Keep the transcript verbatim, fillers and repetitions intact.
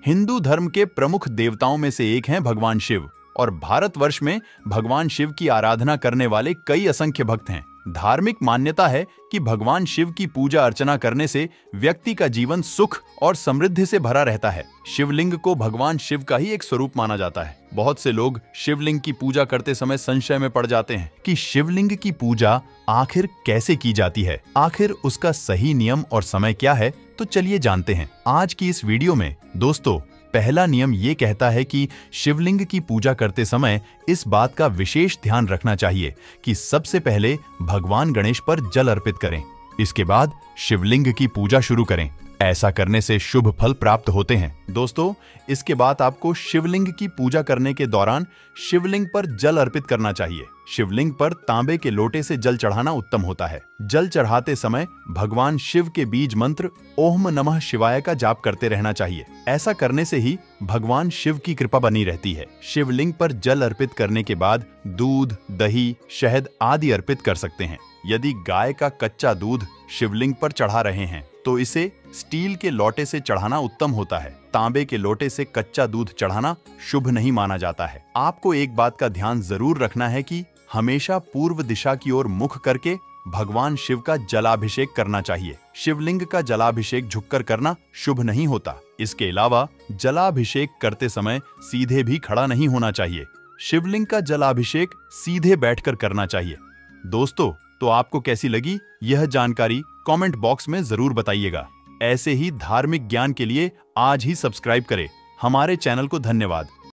हिंदू धर्म के प्रमुख देवताओं में से एक हैं भगवान शिव और भारतवर्ष में भगवान शिव की आराधना करने वाले कई असंख्य भक्त हैं। धार्मिक मान्यता है कि भगवान शिव की पूजा अर्चना करने से व्यक्ति का जीवन सुख और समृद्धि से भरा रहता है। शिवलिंग को भगवान शिव का ही एक स्वरूप माना जाता है। बहुत से लोग शिवलिंग की पूजा करते समय संशय में पड़ जाते हैं कि शिवलिंग की पूजा आखिर कैसे की जाती है, आखिर उसका सही नियम और समय क्या है। तो चलिए जानते हैं आज की इस वीडियो में। दोस्तों, पहला नियम ये कहता है कि शिवलिंग की पूजा करते समय इस बात का विशेष ध्यान रखना चाहिए कि सबसे पहले भगवान गणेश पर जल अर्पित करें। इसके बाद शिवलिंग की पूजा शुरू करें। ऐसा करने से शुभ फल प्राप्त होते हैं। दोस्तों, इसके बाद आपको शिवलिंग की पूजा करने के दौरान शिवलिंग पर जल अर्पित करना चाहिए। शिवलिंग पर तांबे के लोटे से जल चढ़ाना उत्तम होता है। जल चढ़ाते समय भगवान शिव के बीज मंत्र ओम नमः शिवाय का जाप करते रहना चाहिए। ऐसा करने से ही भगवान शिव की कृपा बनी रहती है। शिवलिंग पर जल अर्पित करने के बाद दूध, दही, शहद आदि अर्पित कर सकते हैं। यदि गाय का कच्चा दूध शिवलिंग पर चढ़ा रहे हैं तो इसे स्टील के लोटे से चढ़ाना उत्तम होता है। तांबे के लोटे से कच्चा दूध चढ़ाना शुभ नहीं माना जाता है। आपको एक बात का ध्यान जरूर रखना है कि हमेशा पूर्व दिशा की ओर मुख करके भगवान शिव का जलाभिषेक करना चाहिए। शिवलिंग का जलाभिषेक झुककर करना शुभ नहीं होता। इसके अलावा जलाभिषेक करते समय सीधे भी खड़ा नहीं होना चाहिए। शिवलिंग का जलाभिषेक सीधे बैठकर करना चाहिए। दोस्तों, तो आपको कैसी लगी यह जानकारी कमेंट बॉक्स में जरूर बताइएगा। ऐसे ही धार्मिक ज्ञान के लिए आज ही सब्सक्राइब करें हमारे चैनल को। धन्यवाद।